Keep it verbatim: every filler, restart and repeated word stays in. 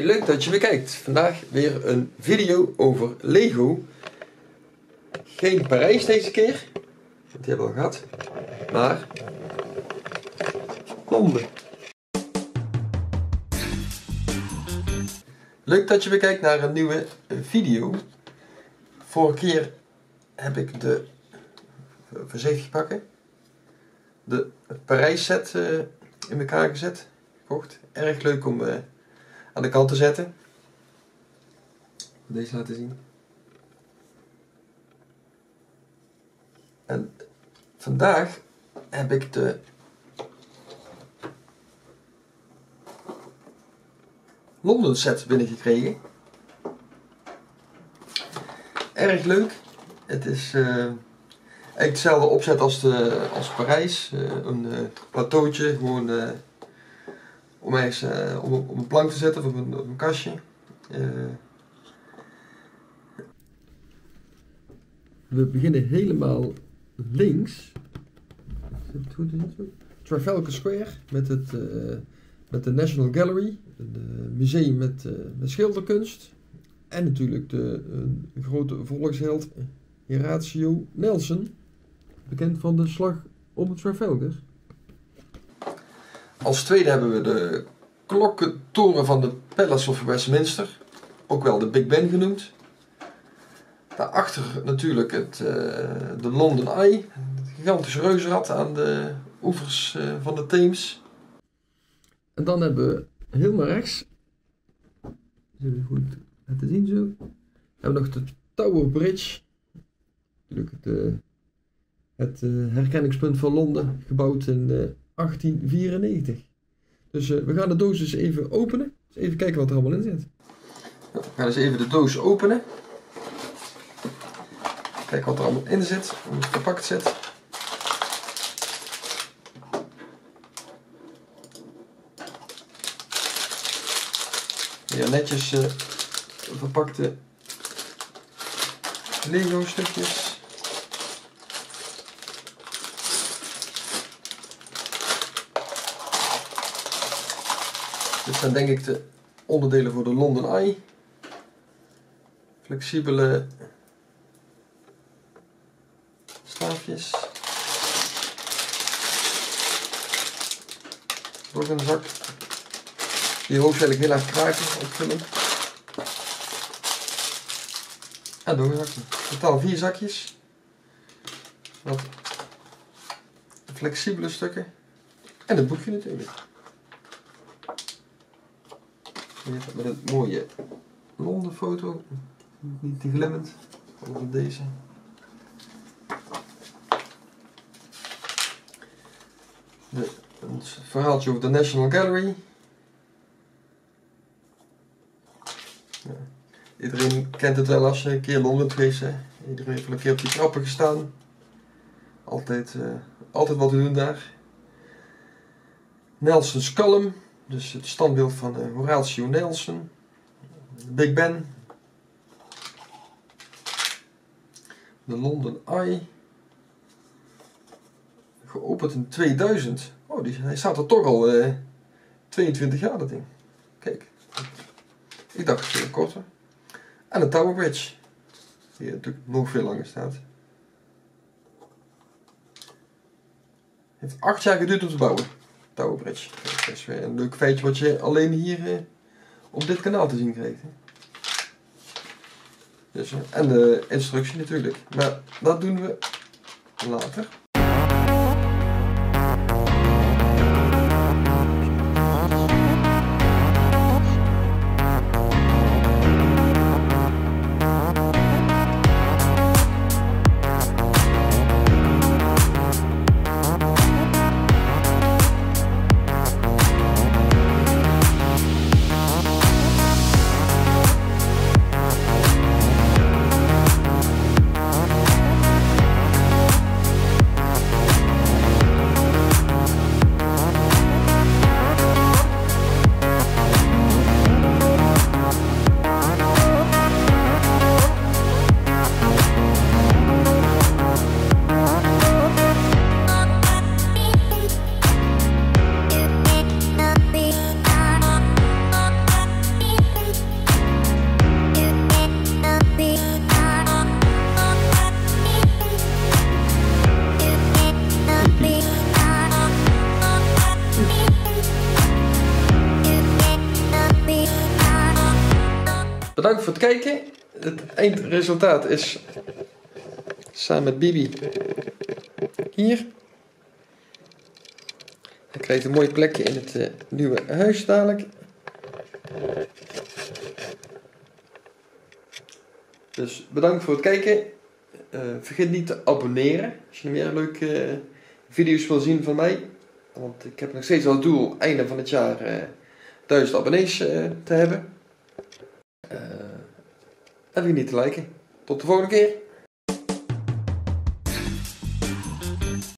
leuk dat je weer kijkt. Vandaag weer een video over Lego. Geen Parijs deze keer, want die hebben we al gehad, maar Londen. Leuk dat je weer kijkt naar een nieuwe video. Vorige keer heb ik de, voorzichtig pakken, de Parijs set uh, in elkaar gezet, gekocht. Erg leuk om uh, aan de kant te zetten. Deze laten zien. En vandaag heb ik de Londen set binnengekregen. Erg leuk. Het is uh, eigenlijk dezelfde opzet als, de, als Parijs. Uh, een uh, plateautje, gewoon uh, om, eens, uh, om, om een plank te zetten of op een, op een kastje. Uh, We beginnen helemaal links. Zit het goed in? Trafalgar Square met, het, uh, met de National Gallery, het museum met, uh, met schilderkunst. En natuurlijk de uh, grote volksheld Horatio Nelson, bekend van de slag om Trafalgar. Als tweede hebben we de klokkentoren van de Palace of Westminster, ook wel de Big Ben genoemd. Daarachter natuurlijk het, uh, de London Eye, het gigantische reuzenrad aan de oevers uh, van de Theems. En dan hebben we helemaal rechts, zullen we goed laten zien zo, hebben we nog de Tower Bridge, natuurlijk het, uh, het uh, herkenningspunt van Londen, gebouwd in uh, achttien vierennegentig. Dus uh, we gaan de doos eens even openen, dus even kijken wat er allemaal in zit. We gaan eens even de doos openen. Kijk wat er allemaal in zit, hoe het verpakt zit. Hier netjes uh, verpakte Lego stukjes. Dit zijn denk ik de onderdelen voor de London Eye. Flexibele staafjes. Nog een zak. Die hoofdzakelijk heel erg kraken opvullen. En nog een zakje. Totaal vier zakjes. Wat flexibele stukken. En een boekje natuurlijk. Hier met een mooie Londen foto. Niet te glimmend. Over deze. De, een verhaaltje over de National Gallery. Ja. Iedereen kent het wel als je een keer in Londen geweest is. Iedereen heeft een keer op die trappen gestaan. Altijd, uh, altijd wat te doen daar. Nelson's Column, dus het standbeeld van uh, Horatio Nelson. De Big Ben. De London Eye. Geopend in tweeduizend. Oh, die, hij staat er toch al uh, tweeëntwintig jaar, dat ding. Kijk. Ik dacht het veel korter. En de Tower Bridge. Die natuurlijk nog veel langer staat. Heeft acht jaar geduurd om te bouwen. Tower Bridge. Dat is weer een leuk feitje wat je alleen hier uh, op dit kanaal te zien krijgt. Hè. Dus, uh, en de instructie natuurlijk. Maar dat doen we later. Bedankt voor het kijken. Het eindresultaat is samen met Bibi hier. Hij krijgt een mooi plekje in het uh, nieuwe huis dadelijk. Dus bedankt voor het kijken. Uh, vergeet niet te abonneren als je meer leuke uh, video's wil zien van mij. Want ik heb nog steeds als doel einde van het jaar uh, duizend abonnees uh, te hebben. Uh, en vergeet niet te liken. Tot de volgende keer.